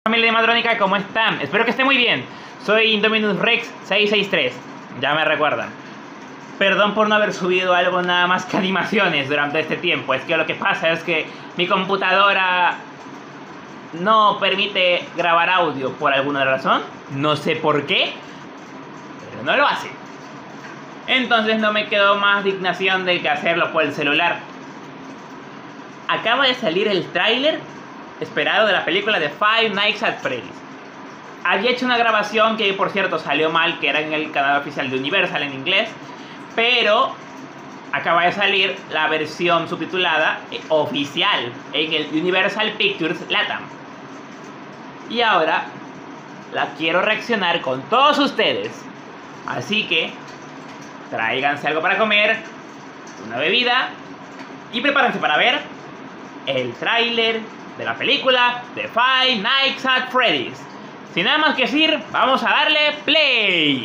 Familia de Madrónica, ¿cómo están? Espero que esté muy bien. Soy Indominus Rex 663. Ya me recuerdan. Perdón por no haber subido algo nada más que animaciones durante este tiempo. Es que lo que pasa es que mi computadora no permite grabar audio por alguna razón. No sé por qué, pero no lo hace. Entonces no me quedó más dignación de que hacerlo por el celular. Acaba de salir el tráiler esperado de la película de Five Nights at Freddy's. Había hecho una grabación que, por cierto, salió mal, que era en el canal oficial de Universal en inglés, pero acaba de salir la versión subtitulada oficial en el Universal Pictures Latam. Y ahora la quiero reaccionar con todos ustedes. Así que tráiganse algo para comer, una bebida y prepárense para ver el tráiler de la película de Five Nights at Freddy's. Sin nada más que decir, vamos a darle play.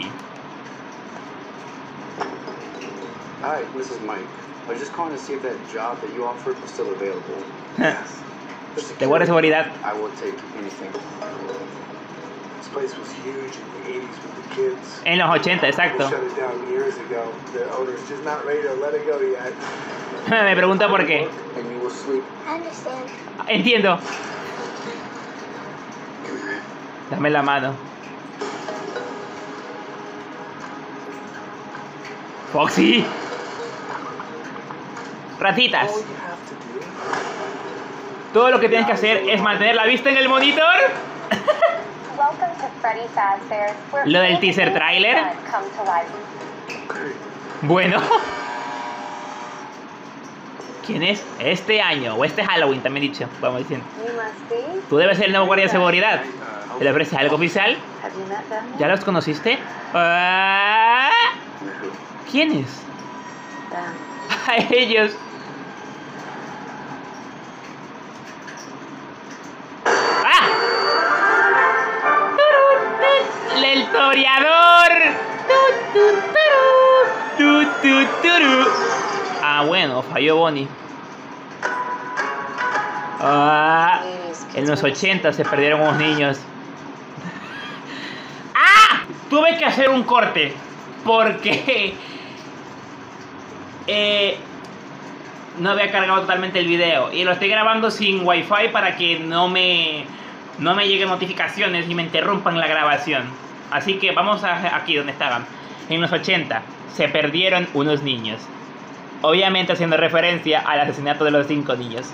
Hi, this is Mike. I was just calling to see if that job that you offered was still available. Yes. De guardia de seguridad. I will take anything. This place was huge in the 80s with the kids. En los 80, exacto. They shut it down years ago. The owner's just not ready to let it go yet. Me pregunta por qué. And you will sleep. I understand. Entiendo. Dame la mano. Foxy. Ratitas. All you have to do. Todo lo que tienes que hacer es mantener la vista en el monitor. Welcome to Freddy Fazbear's. Where Lo del teaser trailer. come to life. Okay. Bueno. ¿Quién es? Este año, o este Halloween también dicho, vamos diciendo. You must be. Tú debes ser el nuevo guardia de seguridad. ¿Le ofreces algo oficial? Have you met them? ¿Ya los conociste? Ah, ¿quiénes? Them. A ellos. ¡Ah! ¡El toreador! Ah, bueno, falló Bonnie. Ah, en los 80 se perdieron unos niños. ¡Ah! Tuve que hacer un corte porque no había cargado totalmente el video y lo estoy grabando sin wifi para que no me lleguen notificaciones y me interrumpan la grabación. Así que vamos aquí donde estaban. En los 80 se perdieron unos niños, obviamente haciendo referencia al asesinato de los 5 niños.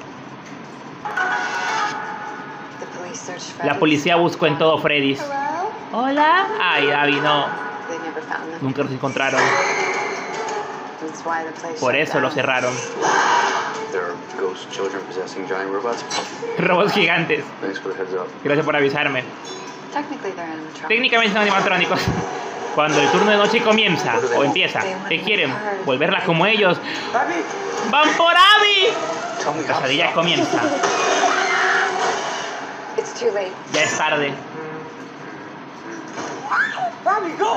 La policía buscó en todo Freddy's. Hello? Hola. Ay, Abby, no. They never found them. Nunca los encontraron. That's why the place Por shut eso lo down. cerraron. There are ghost children possessing giant robots. Robots gigantes. Thanks for the heads up. Gracias por avisarme. Technically they're animatronics. Técnicamente son animatrónicos. Cuando el turno de noche comienza o empieza, ¿qué quieren? ¿Volverla como ellos? Abby, ¡Van por Abby! tell me La pesadilla comienza. It's too late. Ya es tarde. Abby, go!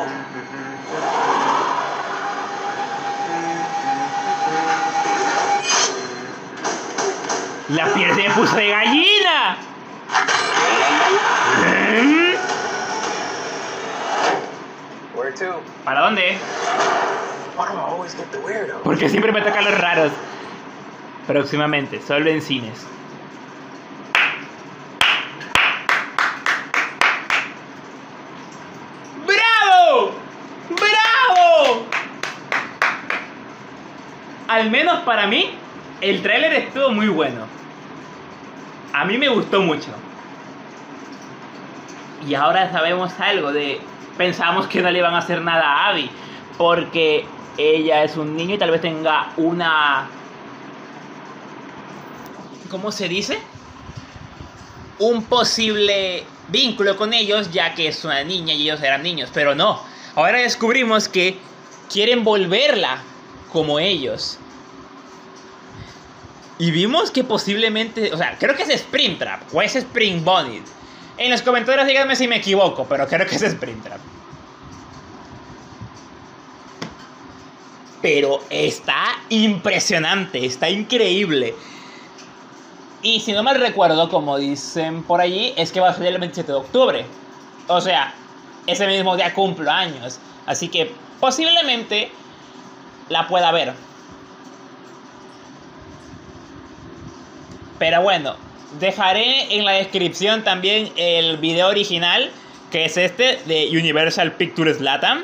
La piel se me puso de gallina. Where to? ¿Para dónde? Why do I always get the weirdo? Porque siempre me tocan los raros. Próximamente, solo en cines. ¡Bravo! ¡Bravo! Al menos para mí, el tráiler estuvo muy bueno. A mí me gustó mucho. Y ahora sabemos algo de... Pensábamos que no le iban a hacer nada a Abby, porque ella es un niño y tal vez tenga una... ¿Cómo se dice? Un posible vínculo con ellos, ya que es una niña y ellos eran niños. Pero no, ahora descubrimos que quieren volverla como ellos. Y vimos que posiblemente... O sea, creo que es Springtrap o es Spring Bonnie. En los comentarios díganme si me equivoco, pero creo que es Springtrap. Pero está impresionante, está increíble. Y si no mal recuerdo, como dicen por allí, es que va a salir el 27 de octubre. O sea, ese mismo día cumplo años. Así que posiblemente la pueda ver. Pero bueno, dejaré en la descripción también el video original, que es este de Universal Pictures Latam.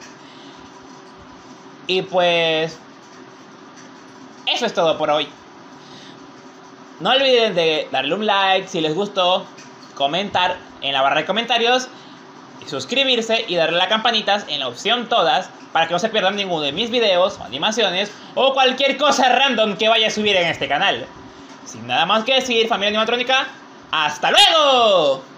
Y pues eso es todo por hoy. No olviden de darle un like si les gustó, comentar en la barra de comentarios, y suscribirse y darle a la campanita en la opción todas para que no se pierdan ninguno de mis videos o animaciones o cualquier cosa random que vaya a subir en este canal. Sin nada más que decir, familia animatrónica, ¡hasta luego!